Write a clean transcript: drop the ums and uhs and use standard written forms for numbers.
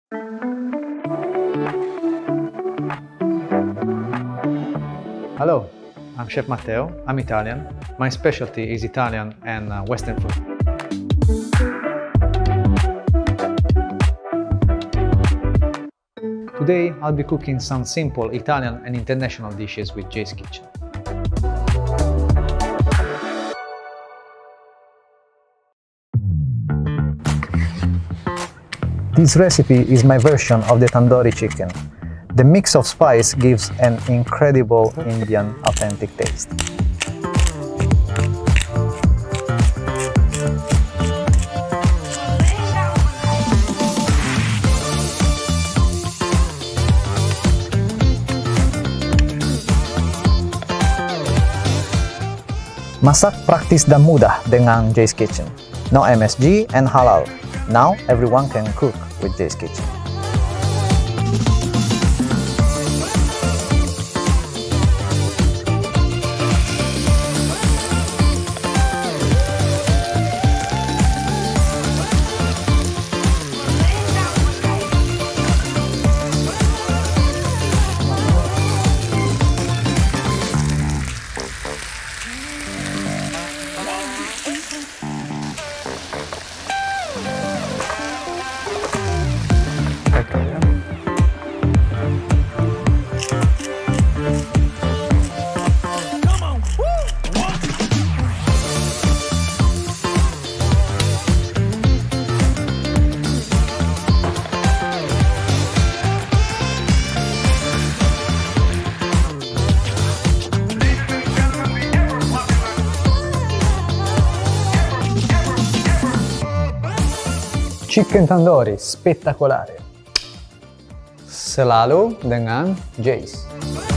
Hello, I'm Chef Matteo. I'm Italian. My specialty is Italian and Western food. Today I'll be cooking some simple Italian and international dishes with Jay's Kitchen. This recipe is my version of the tandoori chicken. The mix of spice gives an incredible Indian authentic taste. Masak praktis dan mudah dengan Jay's Kitchen. No MSG and halal. Now everyone can cook with Jay's Kitchen. Chicken Tandoori spettacolare. Selalu dengan Jay's.